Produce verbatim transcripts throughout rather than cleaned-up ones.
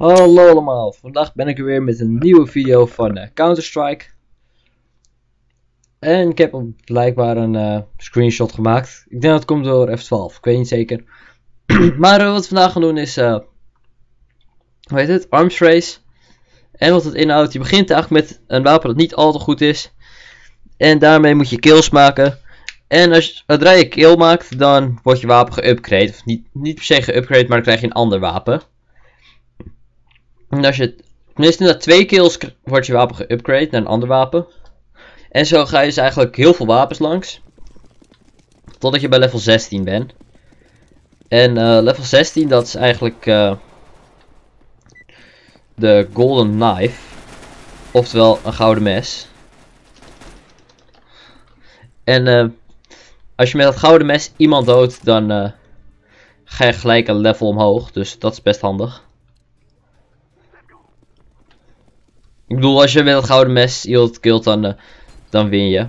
Hallo allemaal, vandaag ben ik er weer met een nieuwe video van uh, Counter-Strike. En ik heb blijkbaar een uh, screenshot gemaakt. Ik denk dat het komt door F twaalf, ik weet niet zeker. maar uh, wat we vandaag gaan doen is, uh, hoe heet het, Arms Race. En wat het inhoudt, je begint eigenlijk met een wapen dat niet al te goed is. En daarmee moet je kills maken. En als je, zodra je kill maakt, dan wordt je wapen geupgrade. Of niet, niet per se geupgrade, maar dan krijg je een ander wapen. En als je, tenminste na twee kills wordt je wapen geupgrade naar een ander wapen. En zo ga je dus eigenlijk heel veel wapens langs. Totdat je bij level zestien bent. En uh, level zestien, dat is eigenlijk uh, de Golden Knife. Oftewel een gouden mes. En uh, als je met dat gouden mes iemand doodt, dan uh, ga je gelijk een level omhoog. Dus dat is best handig. Ik bedoel, als je met dat gouden mes iemand killt, dan, uh, dan win je.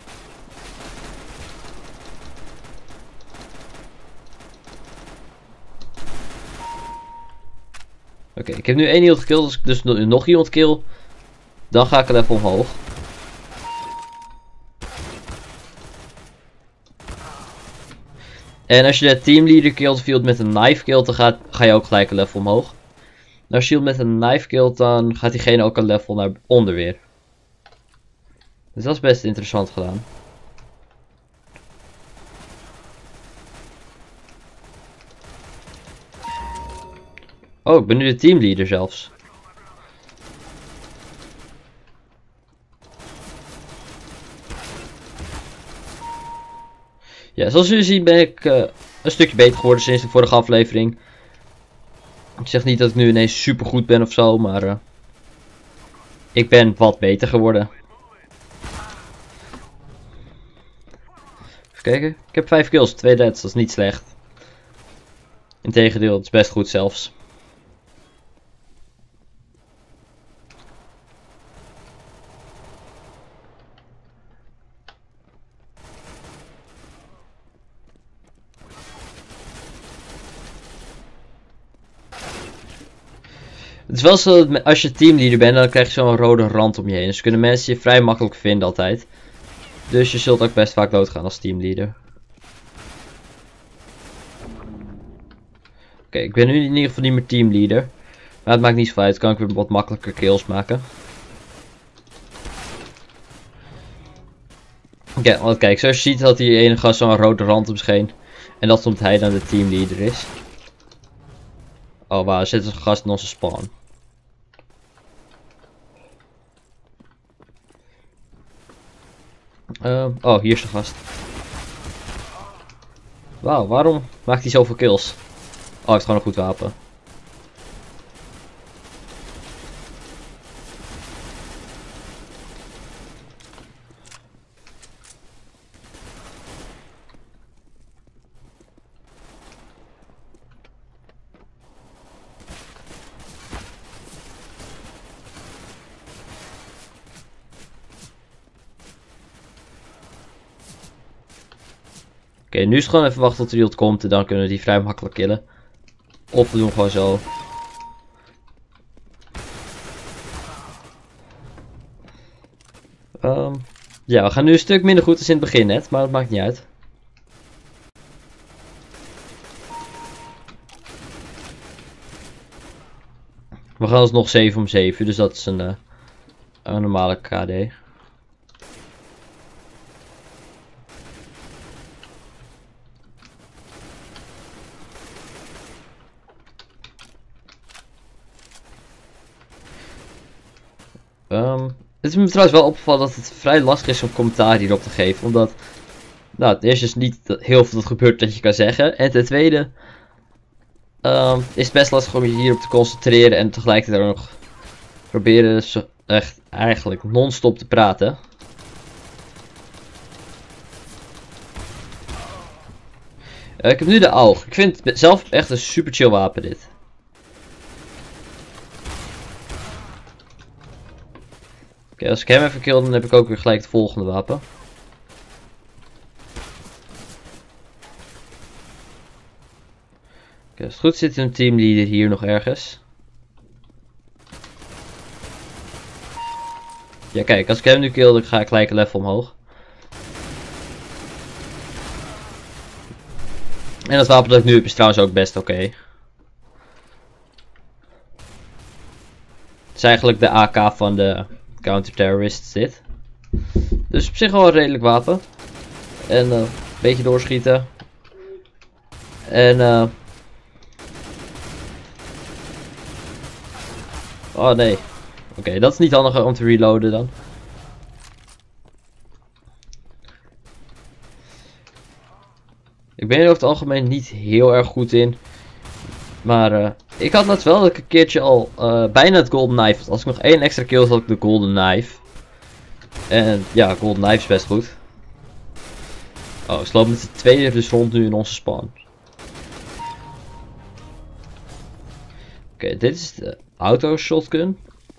Oké, okay, ik heb nu één iemand gekilld, dus, dus nog iemand kill. Dan ga ik een level omhoog. En als je de teamleader killt of je met een knife killt, dan gaat, ga je ook gelijk een level omhoog. En als je iemand met een knife killt, dan gaat diegene ook een level naar onder weer. Dus dat is best interessant gedaan. Oh, ik ben nu de teamleader zelfs. Ja, zoals jullie zien ben ik uh, een stukje beter geworden sinds de vorige aflevering. Ik zeg niet dat ik nu ineens super goed ben of zo, maar uh, ik ben wat beter geworden. Even kijken, ik heb vijf kills, twee deaths, dat is niet slecht. Integendeel, het is best goed zelfs. Het is wel zo dat als je teamleader bent, dan krijg je zo'n rode rand om je heen. Dus kunnen mensen je vrij makkelijk vinden altijd. Dus je zult ook best vaak doodgaan als teamleader. Oké, okay, ik ben nu in ieder geval niet meer teamleader. Maar het maakt niet zoveel uit, kan ik weer wat makkelijker kills maken. Oké, okay, want kijk, zoals je ziet had die ene gast zo'n rode rand om zich heen. En dat is omdat hij dan de teamleader is. Oh wauw, er zit een gast in onze spawn. Uh, oh, hier is de gast. Wauw, waarom maakt hij zoveel kills? Oh, hij heeft gewoon een goed wapen. Oké, okay, nu is het gewoon even wachten tot er iemand komt en dan kunnen we die vrij makkelijk killen. Of we doen gewoon zo. Um, ja, we gaan nu een stuk minder goed als in het begin net, maar dat maakt niet uit. We gaan dus nog zeven om zeven, dus dat is een, uh, een normale K D. Um, het is me trouwens wel opgevallen dat het vrij lastig is om commentaar hierop te geven. Omdat, nou, het eerste is niet heel veel dat gebeurt dat je kan zeggen. En ten tweede um, is het best lastig om je hierop te concentreren en tegelijkertijd ook nog proberen zo echt eigenlijk non-stop te praten. Uh, ik heb nu de A U G. Ik vind het zelf echt een super chill wapen dit. Oké, okay, als ik hem even kill, dan heb ik ook weer gelijk het volgende wapen. Oké, okay, als het goed zit een teamleader hier nog ergens. Ja, kijk, als ik hem nu kill, dan ga ik gelijk een level omhoog. En dat wapen dat ik nu heb is trouwens ook best oké. Okay. Het is eigenlijk de A K van de counter-terrorist dit. Dus op zich wel een redelijk wapen. En uh, een beetje doorschieten. En uh... oh nee. Oké, okay, dat is niet handig om te reloaden dan. Ik ben er over het algemeen niet heel erg goed in. Maar uh, ik had net wel dat ik een keertje al uh, bijna het golden knife had. Als ik nog één extra kill had, had ik de golden knife. En ja, golden knife is best goed. Oh, ze lopen met z'n tweeën dus rond nu in onze spawn. Oké, okay, dit is de auto shotgun.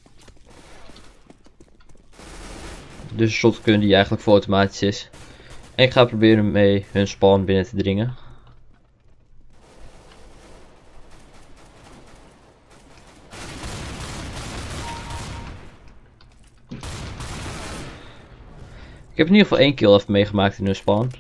Dus een shotgun die eigenlijk voor automatisch is. En ik ga proberen mee hun spawn binnen te dringen. Ik heb in ieder geval één kill even meegemaakt in hun spawn.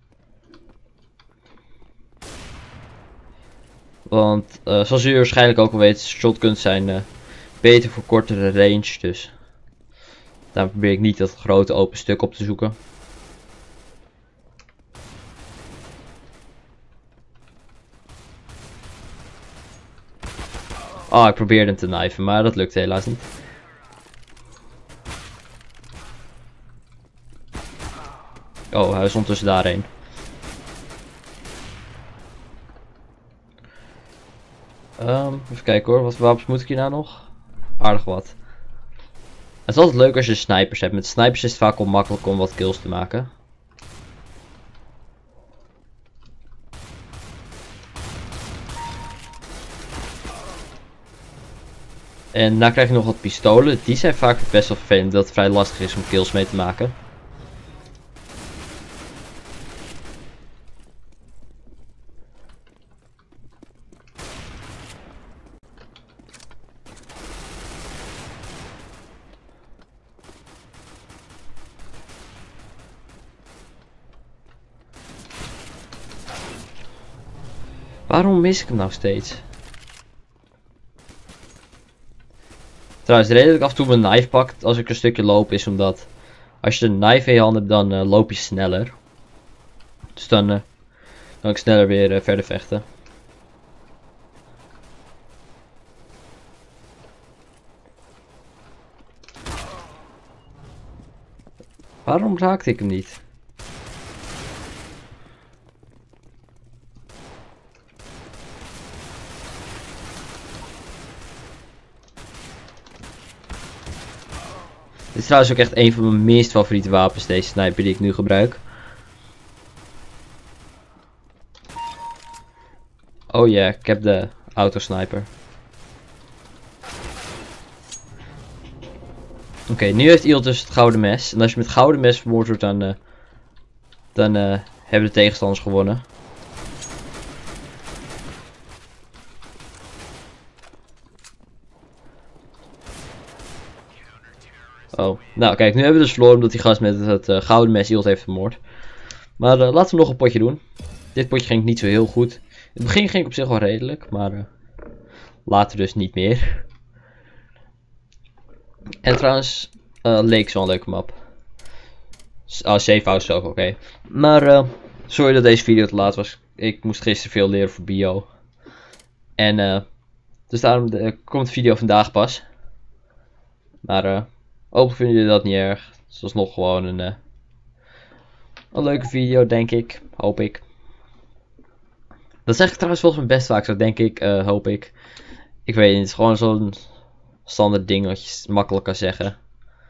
Want uh, zoals jullie waarschijnlijk ook al weten, shotguns zijn uh, beter voor kortere range. Dus daarom probeer ik niet dat grote open stuk op te zoeken. Oh, ik probeerde hem te knifen, maar dat lukte helaas niet. Oh, hij is ondertussen daarheen. Um, even kijken hoor, wat wapens moet ik hier nou nog? Aardig wat. Het is altijd leuk als je snipers hebt. Met snipers is het vaak wel makkelijk om wat kills te maken. En daarna krijg je nog wat pistolen. Die zijn vaak best wel vervelend, dat het vrij lastig is om kills mee te maken. Waarom mis ik hem nou steeds? Trouwens, de reden dat ik af en toe mijn knife pak als ik een stukje loop is omdat als je een knife in je hand hebt, dan uh, loop je sneller. Dus dan uh, kan ik sneller weer uh, verder vechten. Waarom raakte ik hem niet? Dit is trouwens ook echt een van mijn meest favoriete wapens, deze sniper die ik nu gebruik. Oh ja, yeah, ik heb de autosniper. Oké, okay, nu heeft iemand dus het gouden mes. En als je met het gouden mes vermoord wordt, dan, uh, dan uh, hebben de tegenstanders gewonnen. Oh, nou kijk, nu hebben we dus verloren omdat die gast met het uh, gouden mes iemand heeft vermoord. Maar uh, laten we nog een potje doen. Dit potje ging niet zo heel goed. In het begin ging ik op zich wel redelijk, maar uh, later dus niet meer. En trouwens, uh, Lake is wel een leuke map. Ah, Safe House is ook oké. Okay. Maar uh, sorry dat deze video te laat was. Ik moest gisteren veel leren voor bio. En uh, dus daarom de, komt de video vandaag pas. Maar uh, hopelijk vinden jullie dat niet erg. Het was nog gewoon een, uh, een leuke video, denk ik. Hoop ik. Dat zeg ik trouwens volgens mij best vaak zo, denk ik. Uh, hoop ik. Ik weet niet, het is gewoon zo'n standaard ding wat je makkelijk kan zeggen.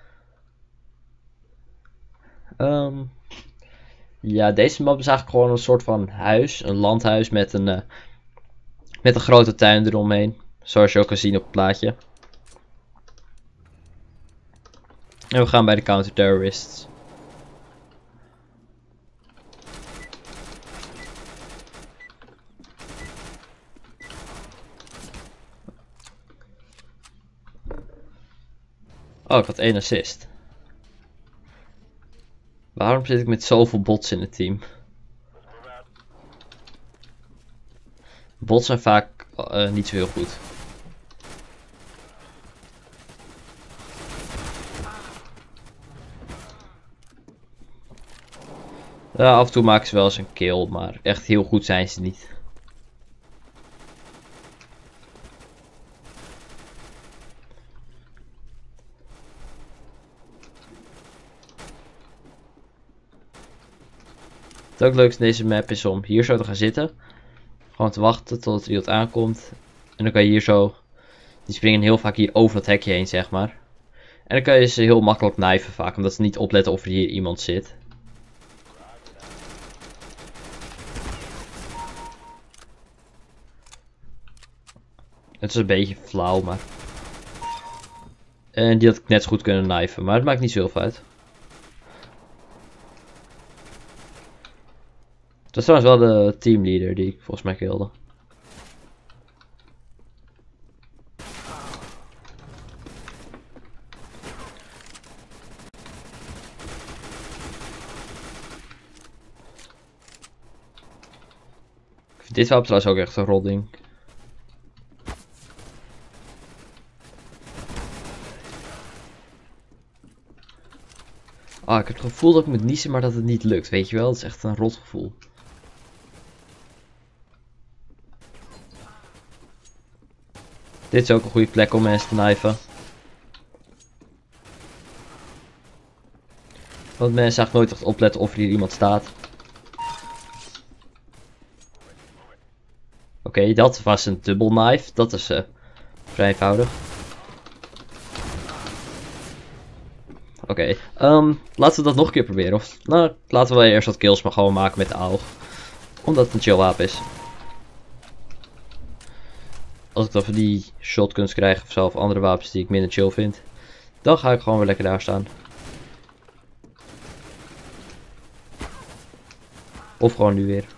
Um, ja, deze map is eigenlijk gewoon een soort van huis. Een landhuis met een, uh, met een grote tuin eromheen. Zoals je ook kan zien op het plaatje. En we gaan bij de counter-terrorists. Oh, ik had één assist. Waarom zit ik met zoveel bots in het team? Bots zijn vaak uh, niet zo heel goed. Ja, af en toe maken ze wel eens een kill, maar echt heel goed zijn ze niet. Het ook leukste in deze map is om hier zo te gaan zitten. Gewoon te wachten tot er iemand aankomt. En dan kan je hier zo... Die springen heel vaak hier over dat hekje heen, zeg maar. En dan kan je ze heel makkelijk knijpen vaak, omdat ze niet opletten of er hier iemand zit. Het is een beetje flauw, maar... En die had ik net zo goed kunnen knijpen, maar het maakt niet zoveel uit. Dat is trouwens wel de teamleader die ik volgens mij kilde. Ik vind dit wapen trouwens ook echt een rodding. Ah, ik heb het gevoel dat ik moet niezen, maar dat het niet lukt, weet je wel? Het is echt een rot gevoel. Dit is ook een goede plek om mensen te knijpen. Want mensen eigenlijk nooit echt opletten of er hier iemand staat. Oké, okay, dat was een dubbel knife. Dat is uh, vrij eenvoudig. Oké, okay, um, laten we dat nog een keer proberen. Of, nou, laten we eerst wat kills maar gewoon maken met de A O G. Omdat het een chill wapen is. Als ik dan van die shotguns krijg of zo, of andere wapens die ik minder chill vind, dan ga ik gewoon weer lekker daar staan. Of gewoon nu weer.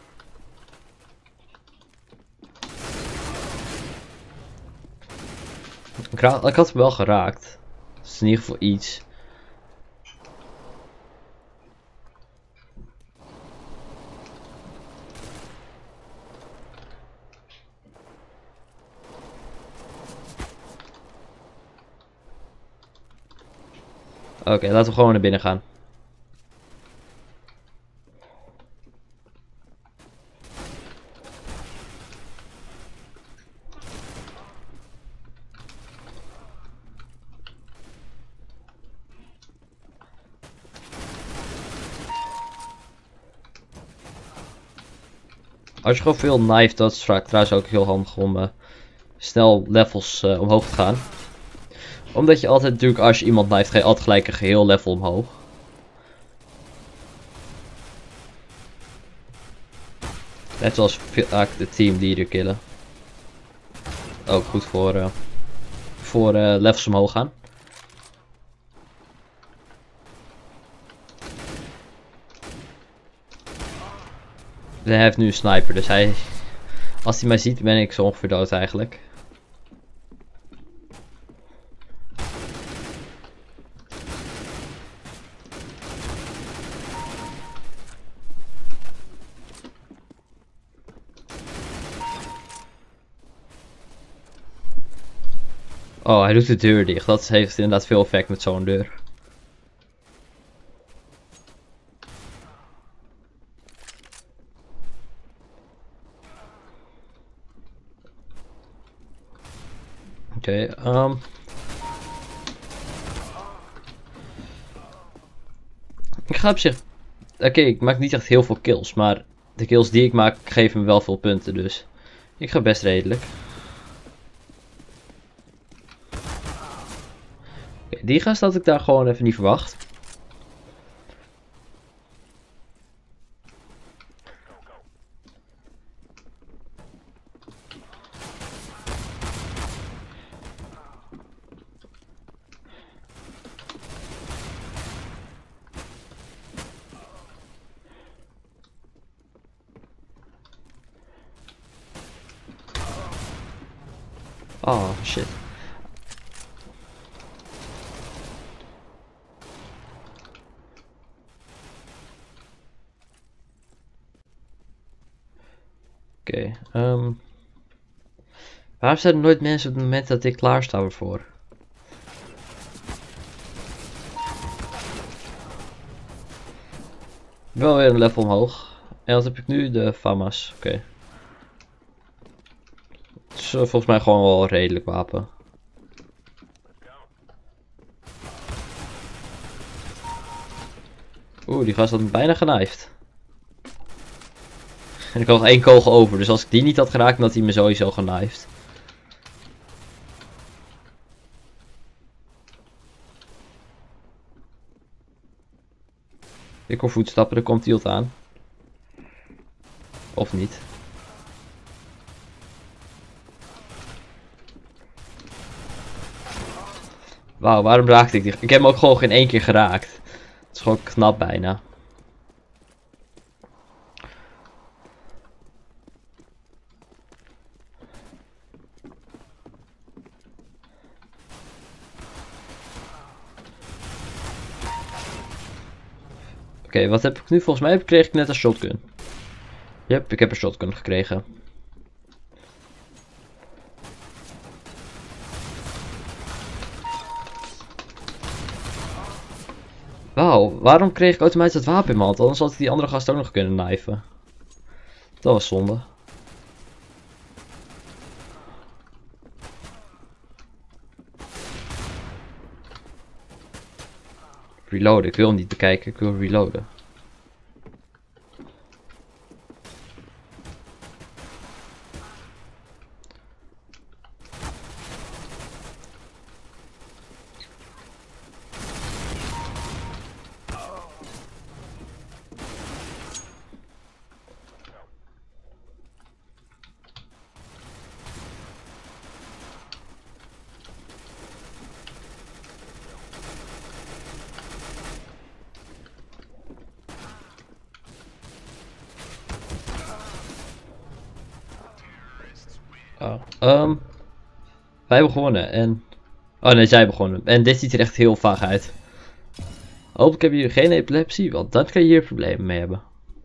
Ik, ik had hem wel geraakt. Dat is in ieder geval iets. Oké, okay, laten we gewoon naar binnen gaan. Als je gewoon veel knife, dat is vaak trouwens ook heel handig om uh, snel levels uh, omhoog te gaan. Omdat je altijd natuurlijk, als je iemand knife, ga je altijd gelijk een geheel level omhoog. Net zoals vaak de teamleader killen. Ook goed voor, uh, voor uh, levels omhoog gaan. Hij heeft nu een sniper, dus hij... Als hij mij ziet, ben ik zo ongeveer dood eigenlijk. Oh, hij doet de deur dicht. Dat heeft inderdaad veel effect met zo'n deur. Oké, okay, um... ik ga op zich... Oké, okay, ik maak niet echt heel veel kills, maar de kills die ik maak geven me wel veel punten, dus ik ga best redelijk. Okay, die gast had ik daar gewoon even niet verwacht. Oh shit. Okay, um, waarom zijn er nooit mensen op het moment dat ik klaar sta ervoor? Wel weer een level omhoog. En wat heb ik nu? De Famas. Oké. Okay. Het is uh, volgens mij gewoon wel een redelijk wapen. Oeh, die gast had me bijna genaaid. En ik had nog één kogel over, dus als ik die niet had geraakt, dan had hij me sowieso genaaid. Ik hoor voetstappen, er komt iemand aan. Of niet. Wauw, waarom raakte ik die? Ik heb hem ook gewoon geen één keer geraakt. Het is gewoon knap bijna. Oké, okay, wat heb ik nu? Volgens mij kreeg ik net een shotgun. Yep, ik heb een shotgun gekregen. Wauw, waarom kreeg ik automatisch dat wapen in mijn hand? Anders had ik die andere gast ook nog kunnen knifen. Dat was zonde. Reloaden, ik wil hem niet bekijken, ik wil reloaden. Oh, um, wij hebben gewonnen en... Oh nee, zij hebben gewonnen. En dit ziet er echt heel vaag uit. Hopelijk hebben jullie geen epilepsie, want dan kan je hier problemen mee hebben.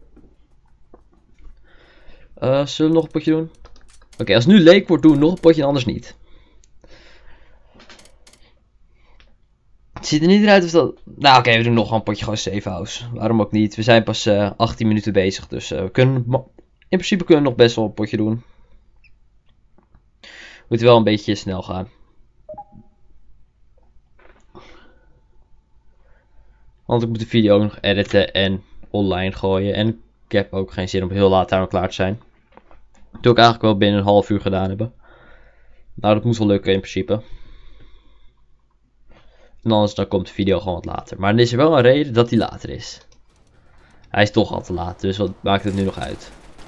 Uh, zullen we nog een potje doen? Oké, okay, als het nu leek wordt, doen we nog een potje en anders niet. Het ziet er niet uit of dat... Nou oké, okay, we doen nog een potje gewoon safe house. Waarom ook niet? We zijn pas uh, achttien minuten bezig, dus uh, we kunnen... In principe kunnen we nog best wel een potje doen. Moet wel een beetje snel gaan. Want ik moet de video ook nog editen en online gooien. En ik heb ook geen zin om heel laat daar nog klaar te zijn. Dat doe ik eigenlijk wel binnen een half uur gedaan hebben. Nou, dat moet wel lukken in principe. En anders dan komt de video gewoon wat later. Maar dan is er wel een reden dat hij later is. Hij is toch al te laat, dus wat maakt het nu nog uit?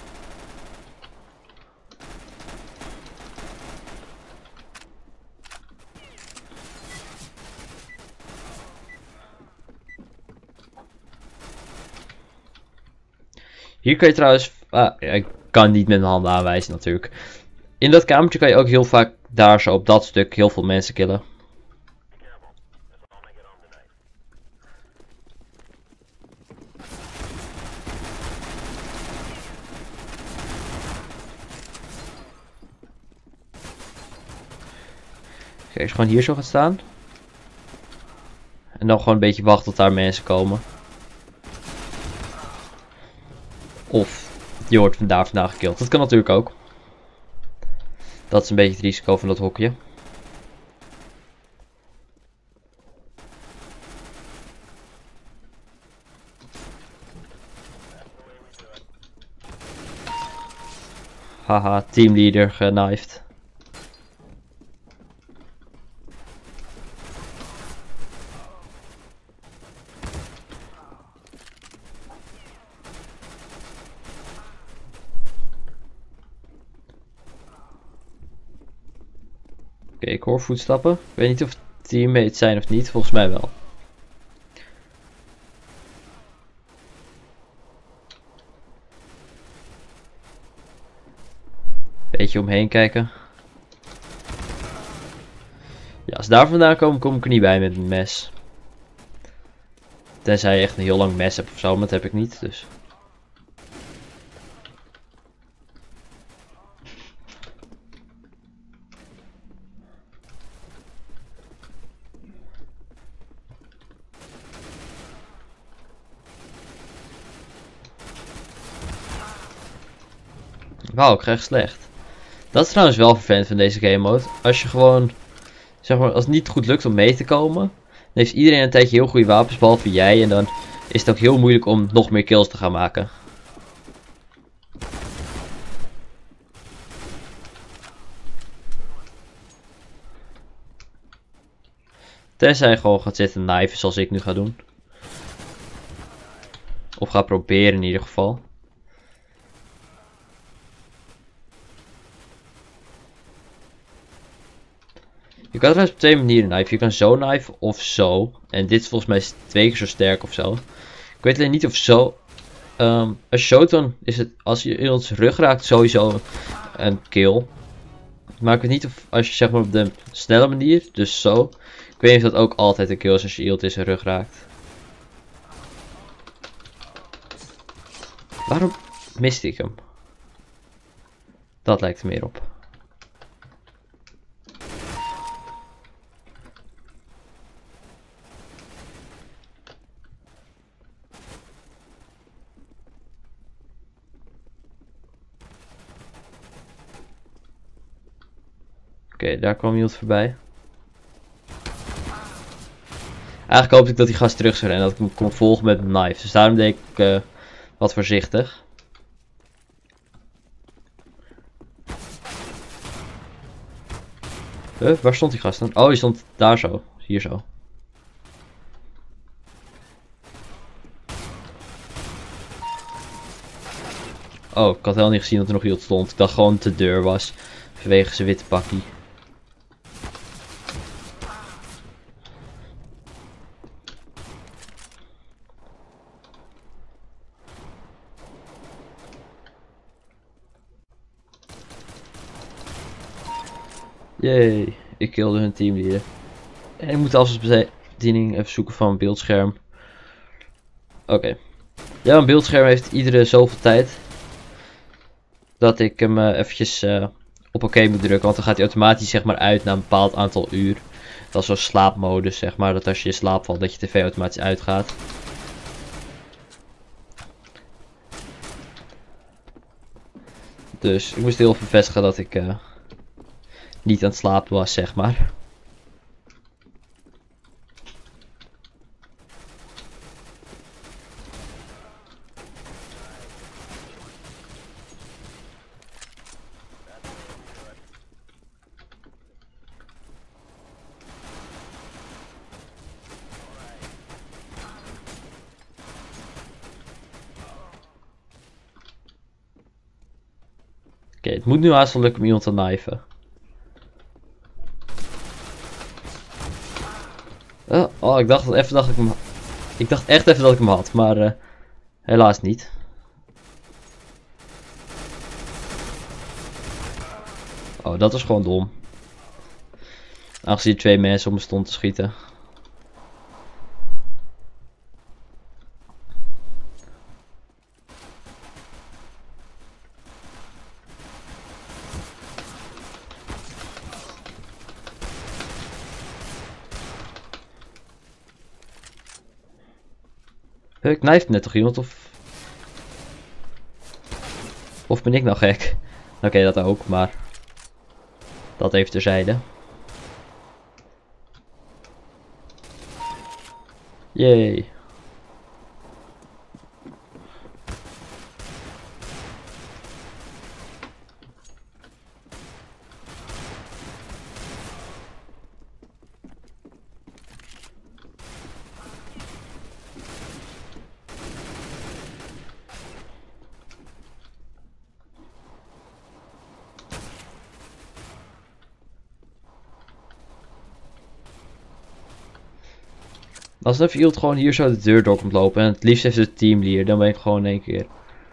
Hier kan je trouwens... Ah, ik kan niet met mijn handen aanwijzen natuurlijk. In dat kamertje kan je ook heel vaak daar zo op dat stuk heel veel mensen killen. Kijk, als je gewoon hier zo gaat staan. En dan gewoon een beetje wachten tot daar mensen komen. Of je wordt vandaag vandaag gekild. Dat kan natuurlijk ook. Dat is een beetje het risico van dat hokje. Haha, teamleader genifed. Oké, ik hoor voetstappen. Ik weet niet of het teammates zijn of niet, volgens mij wel. Beetje omheen kijken. Ja, als daar vandaan komen, kom ik er niet bij met een mes. Tenzij je echt een heel lang mes hebt of zo, maar dat heb ik niet, dus. Wauw, ik krijg slecht. Dat is trouwens wel vervelend van deze game mode. Als je gewoon, zeg maar, als het niet goed lukt om mee te komen, dan heeft iedereen een tijdje heel goede wapens, behalve jij. En dan is het ook heel moeilijk om nog meer kills te gaan maken. Tenzij je gewoon gaat zitten kniven zoals ik nu ga doen. Of ga proberen in ieder geval. Je kan trouwens op twee manieren knife. Je kan zo knife of zo. En dit is volgens mij twee keer zo sterk of zo. Ik weet alleen niet of zo. Um, als je zo dan is het als je iemands rug raakt sowieso een kill. Maar ik weet niet of als je zeg maar op de snelle manier, dus zo. Ik weet niet of dat ook altijd een kill is als je iemand in zijn rug raakt. Waarom miste ik hem? Dat lijkt er meer op. Oké, okay, daar kwam iemand voorbij. Eigenlijk hoopte ik dat die gast terug zou rennen, dat ik hem kon volgen met een knife. Dus daarom deed ik uh, wat voorzichtig. Huh, waar stond die gast dan? Oh, die stond daar zo. Hier zo. Oh, ik had helemaal niet gezien dat er nog iemand stond. Ik dacht gewoon dat het de deur was. Vanwege zijn witte pakkie. Yay, ik kilde hun teamleader. En ik moet als bediening even zoeken van een beeldscherm. Oké. Okay. Ja, een beeldscherm heeft iedere zoveel tijd. Dat ik hem uh, eventjes uh, op oké moet drukken. Want dan gaat hij automatisch zeg maar uit na een bepaald aantal uur. Dat is zo'n slaapmodus zeg maar. Dat als je in slaap valt dat je tv automatisch uitgaat. Dus ik moest heel veel bevestigen dat ik uh, niet aan het slapen was zeg maar. Oké, okay, het moet nu haast wel lukken om iemand te knifen. Oh, oh, ik dacht even dat ik hem. Ik dacht echt even dat ik hem had, maar uh, helaas niet. Oh, dat was gewoon dom. Aangezien twee mensen op me stonden te schieten. Ik knijf net toch iemand of... Of ben ik nou gek? Oké, okay, dat ook, maar... Dat even terzijde. Yay. Als een iemand gewoon hier zo de deur door komt lopen en het liefst heeft de teamleader, dan ben ik gewoon in één keer.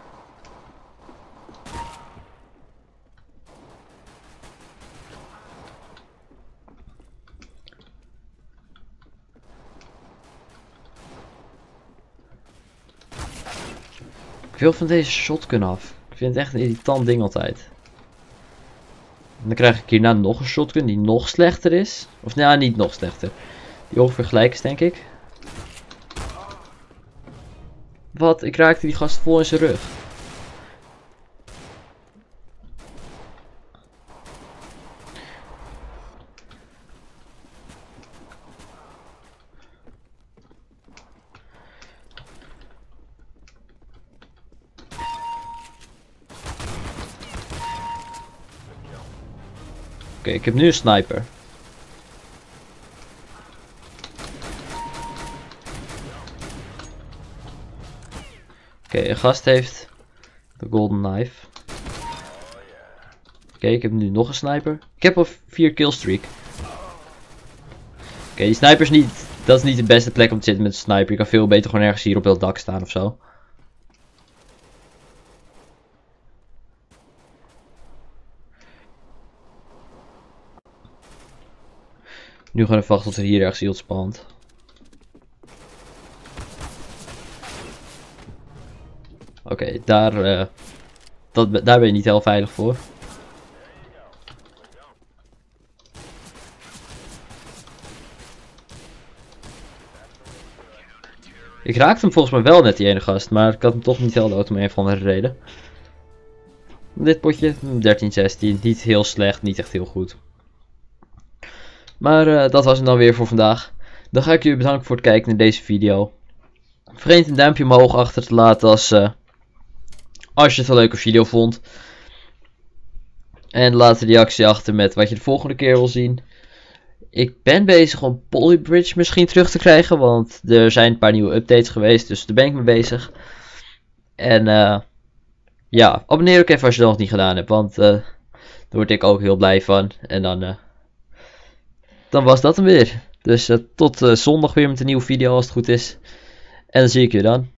Ik wil van deze shotgun af. Ik vind het echt een irritant ding altijd. En dan krijg ik hierna nog een shotgun die nog slechter is. Of nou, niet nog slechter. Die ongeveer gelijk is, denk ik. Wat? Ik raakte die gast vol in zijn rug. okay, ik heb nu een sniper. Oké, okay, een gast heeft de golden knife. Oké, okay, ik heb nu nog een sniper. Ik heb al vier killstreak. Oké, okay, die sniper is niet... Dat is niet de beste plek om te zitten met een sniper. Je kan veel beter gewoon ergens hier op het dak staan ofzo. Nu gewoon even wachten tot er hier ergens iemand spant. Oké, okay, daar, uh, dat, daar ben je niet heel veilig voor. Ik raakte hem volgens mij wel net, die ene gast, maar ik had hem toch niet heel dood om een of andere reden. Dit potje, dertien zestien, niet heel slecht, niet echt heel goed. Maar uh, dat was het dan weer voor vandaag. Dan ga ik jullie bedanken voor het kijken naar deze video. Vergeet een duimpje omhoog achter te laten als, uh, als je het een leuke video vond. En laat een reactie achter met wat je de volgende keer wil zien. Ik ben bezig om Polybridge misschien terug te krijgen, want er zijn een paar nieuwe updates geweest, dus daar ben ik mee bezig. En uh, ja, abonneer ook even als je dat nog niet gedaan hebt, want uh, daar word ik ook heel blij van. En dan, uh, dan was dat hem weer. Dus uh, tot uh, zondag weer met een nieuwe video als het goed is. En dan zie ik je dan.